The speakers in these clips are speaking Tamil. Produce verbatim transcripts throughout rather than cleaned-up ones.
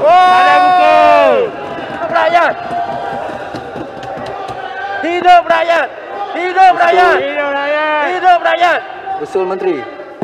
rakyat. Hidup rakyat. Hidup rakyat. Hidup rakyat. Hidup rakyat. Betul Menteri.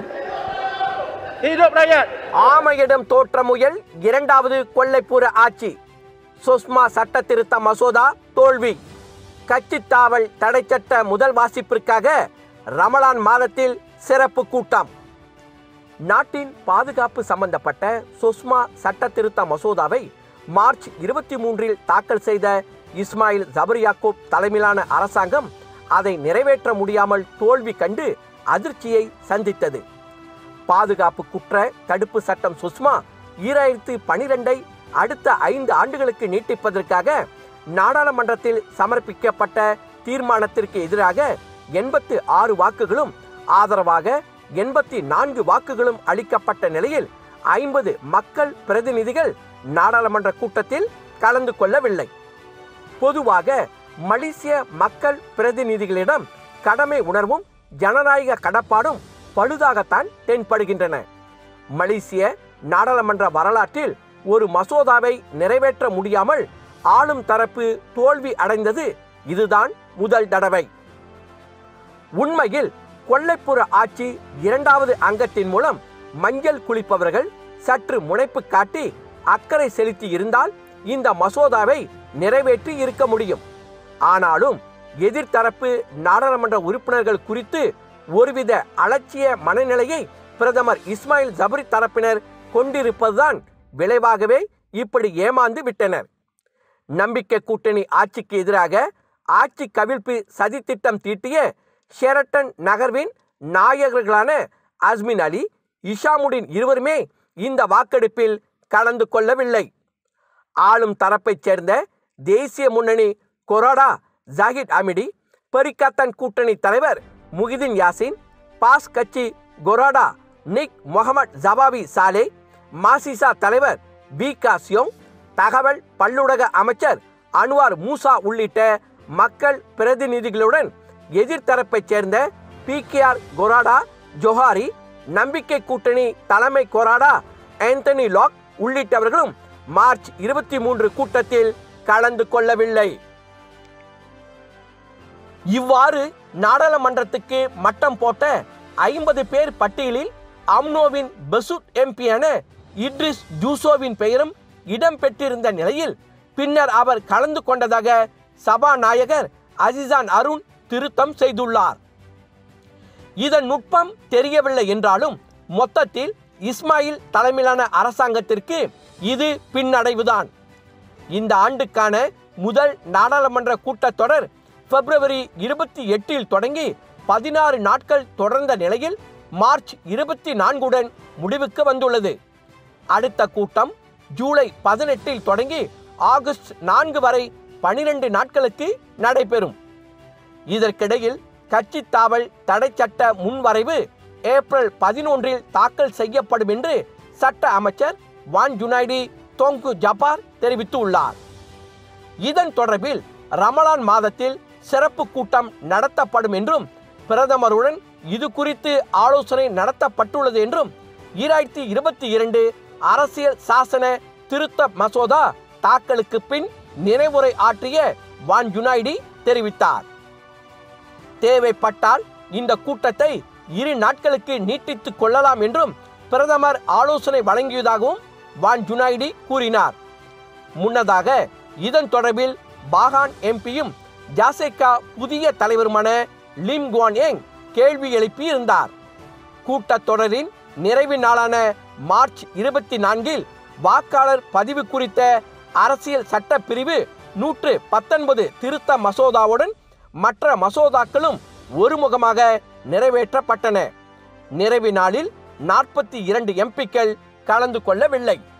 Hidup rakyat. ஆமையிடம் தோற்ற முயல் இரண்டாவது கொல்லைப்புற ஆட்சி. சுஷ்மா சட்ட திருத்த மசோதா தோல்வி. கட்சித்தாவல் தடை சட்ட முதல் வாசிப்பிற்காக ரமலான் மாதத்தில் சிறப்பு கூட்டம். நாட்டின் பாதுகாப்பு சம்பந்தப்பட்ட சுஷ்மா சட்ட திருத்த மசோதாவை மார்ச் இருபத்தி மூன்றில் தாக்கல் செய்த இஸ்மாயில் ஜபர் யாக்கூப் தலைமையிலான அரசாங்கம் அதை நிறைவேற்ற முடியாமல் தோல்வி கண்டு அதிர்ச்சியை சந்தித்தது. பாதுகாப்பு குற்ற தடுப்பு சட்டம் சுஷ்மா ஈராயிரத்து பனிரெண்டை அடுத்த ஐந்து ஆண்டுகளுக்கு நீட்டிப்பதற்காக நாடாளுமன்றத்தில் சமர்ப்பிக்கப்பட்ட தீர்மானத்திற்கு எதிராக எண்பத்து ஆறு வாக்குகளும் ஆதரவாக எண்பத்தி நான்கு வாக்குகளும் அளிக்கப்பட்ட நிலையில் ஐம்பது மக்கள் பிரதிநிதிகள் நாடாளுமன்ற கூட்டத்தில் கலந்து கொள்ளவில்லை. பொதுவாக மலேசிய மக்கள் பிரதிநிதிகளிடம் கடமை உணர்வும் ஜனநாயக கடப்பாடும் பழுதாகத்தான் தென்படுகின்றன. மலேசிய நாடாளுமன்ற வரலாற்றில் ஒரு மசோதாவை நிறைவேற்ற முடியாமல் ஆளும் தரப்பு தோல்வி அடைந்தது இதுதான் முதல் தடவை. உண்மையில் கொல்லைப்புற ஆட்சி இரண்டாவது அங்கத்தின் மூலம் மஞ்சள் குளிப்பவர்கள் சற்று முனைப்பு காட்டி அக்கறை செலுத்தி இருந்தால் இந்த மசோதாவை நிறைவேற்றி இருக்க முடியும். ஆனாலும் எதிர்த்தரப்பு நாடாளுமன்ற உறுப்பினர்கள் குறித்து ஒருவித அலட்சிய மனநிலையை பிரதமர் இஸ்மாயில் ஜபரி தரப்பினர் கொண்டிருப்பதுதான் விளைவாகவே இப்படி ஏமாந்து விட்டனர். நம்பிக்கை கூட்டணி ஆட்சிக்கு எதிராக ஆட்சி கவிழ்ப்பு சதித்திட்டம் தீட்டிய ஷெரட்டன் நகர்வின் நாயகர்களான அஸ்மின் அலி, இஷாமுடின் இருவருமே இந்த வாக்கெடுப்பில் கலந்து கொள்ளவில்லை. ஆளும் தரப்பைச் சேர்ந்த தேசிய முன்னணி கொரோடா ஜாகித் அமிடி, பரிக்காத்தன் கூட்டணி தலைவர் முகிதின் யாசின், பாஸ் கட்சி கொரோடா நிக் முகமது ஜபாவி சாலே, மாசிசா தலைவர் பி காசியோங், தகவல் பல்லுலக அமைச்சர் அன்வார் மூசா உள்ளிட்ட மக்கள் பிரதிநிதிகளுடன் எதிர்த்தரப்பைச் சேர்ந்த பி கே ஆர் கொராடா ஜோஹாரி, நம்பிக்கை கூட்டணி தலைமை கொராடா ஆந்தனி லாக் உள்ளிட்டவர்களும் மார்ச் இருபத்தி மூன்று கூட்டத்தில் கலந்து கொள்ளவில்லை. இவ்வாறு நாடாளுமன்றத்துக்கு மட்டம் போட்ட ஐம்பது பேர் பட்டியலில் அம்னோவின் பெசுட் எம்பியான இட்ரிஸ் ஜூசோவின் பெயரும் இடம்பெற்றிருந்த நிலையில் பின்னர் அவர் கலந்து கொண்டதாக சபாநாயகர் அசிசான் அருண் திருத்தம் செய்துள்ளார். இதன் நுட்பம் தெரியவில்லை என்றாலும் மொத்தத்தில் இஸ்மாயில் தலைமையிலான அரசாங்கத்திற்கு இது பின்னடைவுதான். இந்த ஆண்டுக்கான முதல் நாடாளுமன்ற கூட்டத்தொடர் பிப்ரவரி இருபத்தி எட்டில் தொடங்கி பதினாறு நாட்கள் தொடர்ந்த நிலையில் மார்ச் இருபத்தி நான்குடன் முடிவுக்கு வந்துள்ளது. அடுத்த கூட்டம் ஜூலை பதினெட்டில் தொடங்கி ஆகஸ்ட் நான்கு வரை பனிரெண்டு நாட்களுக்கு நடைபெறும். இதற்கிடையில் கட்சி தாவல் தடை சட்ட முன்வரைவு ஏப்ரல் பதினொன்றில் தாக்கல் செய்யப்படும் என்று சட்ட அமைச்சர் வான் ஜுனைடி தோங்கு ஜபார் தெரிவித்துள்ளார். இதன் தொடர்பில் ரமலான் மாதத்தில் சிறப்பு கூட்டம் நடத்தப்படும் என்றும் பிரதமருடன் இது குறித்து ஆலோசனை நடத்தப்பட்டுள்ளது என்றும் ஈராயிரத்தி இருபத்தி இரண்டு அரசியல் சாசன திருத்த மசோதா தாக்கலுக்கு பின் நினைவுரை ஆற்றிய வான் ஜுனைடி தெரிவித்தார். தேவைப்பட்டால் இந்த கூட்டத்தை இரு நாட்களுக்கு நீட்டித்துக் கொள்ளலாம் என்றும் பிரதமர் ஆலோசனை வழங்கியதாகவும் வான் ஜுனைடி கூறினார். முன்னதாக இதன் தொடர்பில் பாகான் எம்பியும் ஜாசேகா புதிய தலைவருமான லிம் குவான் ஏங் கேள்வி எழுப்பியிருந்தார். கூட்டத்தொடரின் நிறைவு நாளான மார்ச் இருபத்தி நான்கில் வாக்காளர் பதிவு குறித்த அரசியல் சட்ட பிரிவு நூற்று பத்தொன்பது திருத்த மசோதாவுடன் மற்ற மசோதாக்களும் ஒருமுகமாக நிறைவேற்றப்பட்டன. நிறைவு நாளில் நாற்பத்தி இரண்டு எம்பிக்கள் கலந்து கொள்ளவில்லை.